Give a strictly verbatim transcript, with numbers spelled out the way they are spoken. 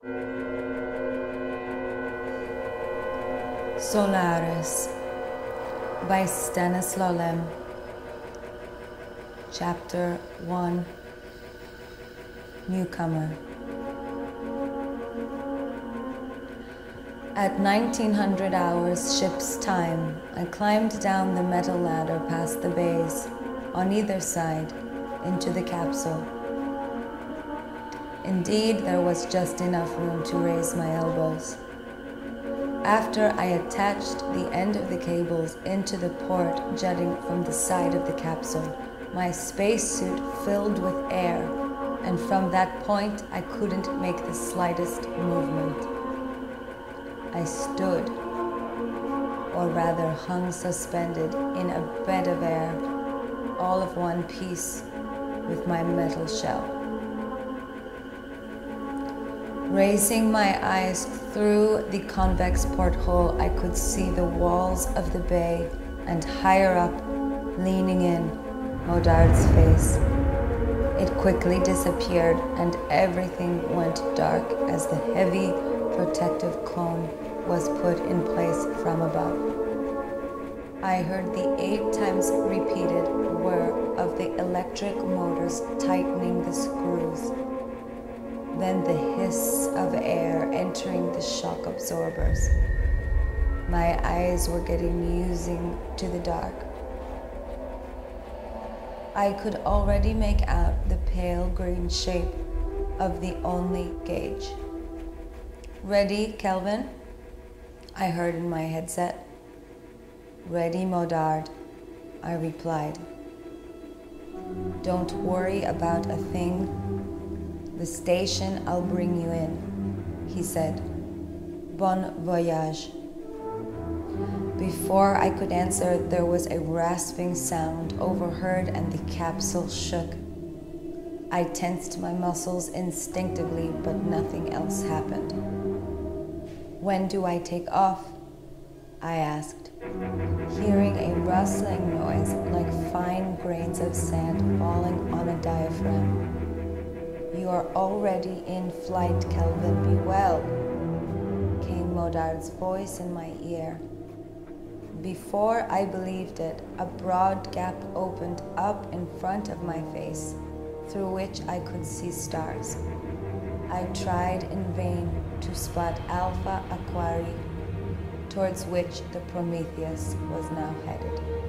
Solaris by Stanislaw Lem. Chapter one. Newcomer. At nineteen hundred hours ship's time, I climbed down the metal ladder past the bays, on either side, into the capsule. Indeed, there was just enough room to raise my elbows. After I attached the end of the cables into the port jutting from the side of the capsule, my spacesuit filled with air, and from that point I couldn't make the slightest movement. I stood, or rather hung suspended in a bed of air, all of one piece with my metal shell. Raising my eyes through the convex porthole, I could see the walls of the bay, and higher up, leaning in, Modard's face. It quickly disappeared, and everything went dark as the heavy protective cone was put in place from above. I heard the eight times repeated whir of the electric motors tightening the screws. Then the hiss of air entering the shock absorbers. My eyes were getting used to the dark. I could already make out the pale green shape of the only gauge. "Ready, Kelvin?" I heard in my headset. "Ready, Modard," I replied. "Don't worry about a thing. The station, I'll bring you in," he said. "Bon voyage." Before I could answer, there was a rasping sound overheard and the capsule shook. I tensed my muscles instinctively, but nothing else happened. "When do I take off?" I asked, hearing a rustling noise like fine grains of sand falling on a diaphragm. "You are already in flight, Kelvin. Be well," came Modard's voice in my ear. Before I believed it, a broad gap opened up in front of my face, through which I could see stars. I tried in vain to spot Alpha Aquarii, towards which the Prometheus was now headed.